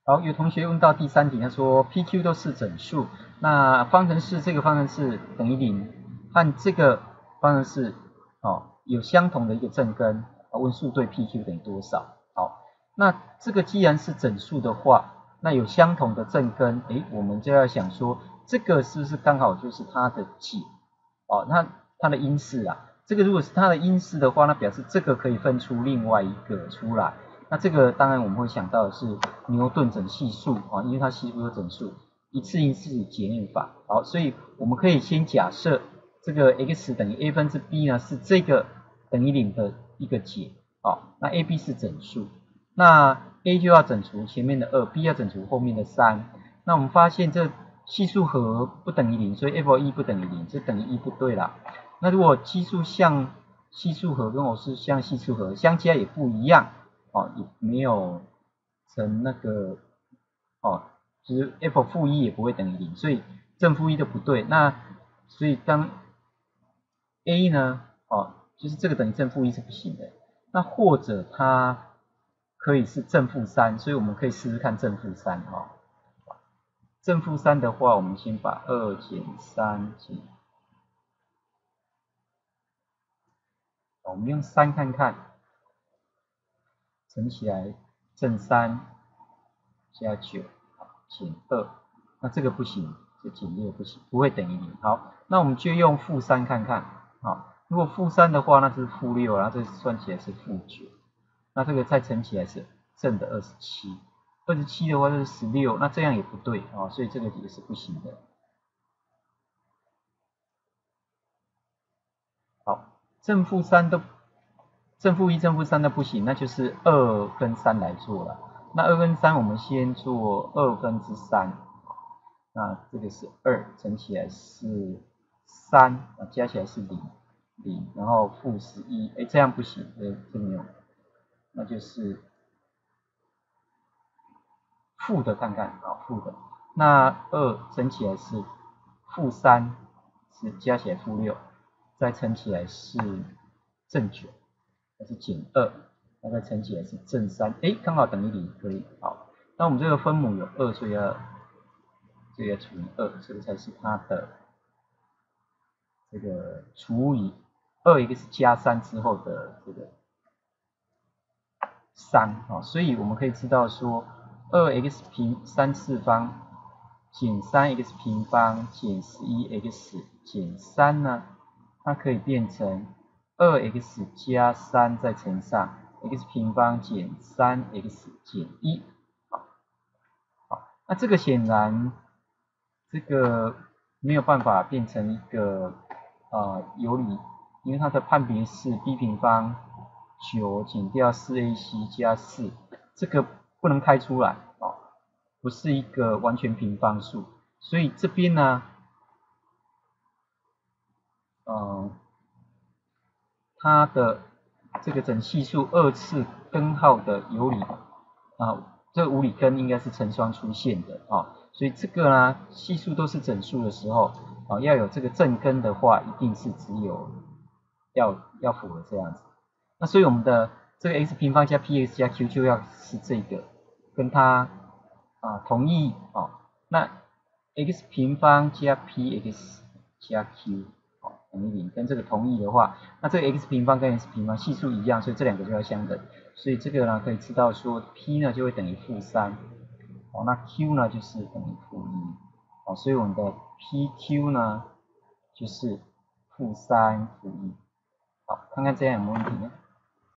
好，有同学问到第3题，他说 PQ 都是整数，那方程式这个方程式等于0，和这个方程式有相同的一个正根，问数对 PQ 等于多少？好，那这个既然是整数的话，那有相同的正根，我们就要想说，这个是不是刚好就是它的解？那它的因式啊，这个如果是它的因式的话，那表示这个可以分出另外一个出来。那这个当然我们会想到的是牛顿整系数因为它系数有整数，一次因式检验法。好，所以我们可以先假设这个 x 等于 a 分之 b 呢是这个等于0的一个解。那 a、b 是整数，那 a 就要整除前面的2，b 要整除后面的3。那我们发现这系数和不等于0，所以 f(1) 不等于0，这等于1不对啦。那如果奇数像系数和跟偶数像系数和相加也不一样。也没有成那个就是 f(-1) 也不会等于0，所以正负1都不对。那所以当 a 呢就是这个等于正负1是不行的。那或者它可以是正负3，所以我们可以试试看正负3正负3的话，我们先把2减3减，我们用3看看。乘起来正3加9减2，那这个不行，这减6不行，不会等于0。好，那我们就用负3看看。如果负3的话，那就是负6，然后这算起来是负9，那这个再乘起来是正的27， 27的话就是16，那这样也不对所以这个也是不行的。好，正负1、正负3都不行，那就是2跟3来做了。那2跟3我们先做2分之3，那这个是2，乘起来是3，加起来是0，然后负11，这样不行，这没有，那就是负的看看负的。那2乘起来是负3，是加起来负6，再乘起来是正9。那是减2，那再乘起来是正3，刚好等于0，可以。好，那我们这个分母有2，所以这个除以2，这个才是它的这个除以 2x 加3之后的这个3所以我们可以知道说 2x 平3次方减 3x 平方减 11x 减3呢，它可以变成2x 加3再乘上 x 平方减 3x 减1。好，那这个显然这个没有办法变成一个有理，因为它的判别是 b 平方9减掉 4ac 加4，这个不能开出来不是一个完全平方数，所以这边呢它的这个整系数2次根号的有理这个无理根应该是成双出现的所以这个呢系数都是整数的时候要有这个正根的话，一定是只有要符合这样子。那所以我们的这个 x 平方加 px 加 q 就要是这个跟它同义那 x 平方加 px 加 q等于0，跟这个同义的话，那这个 x 平方跟 x 平方系数一样，所以这两个就要相等。所以这个呢可以知道说 p 呢就会等于负3，那 q 呢就是等于负1，所以我们的 pq 呢就是负3负1。好，看看这样有没有问题呢？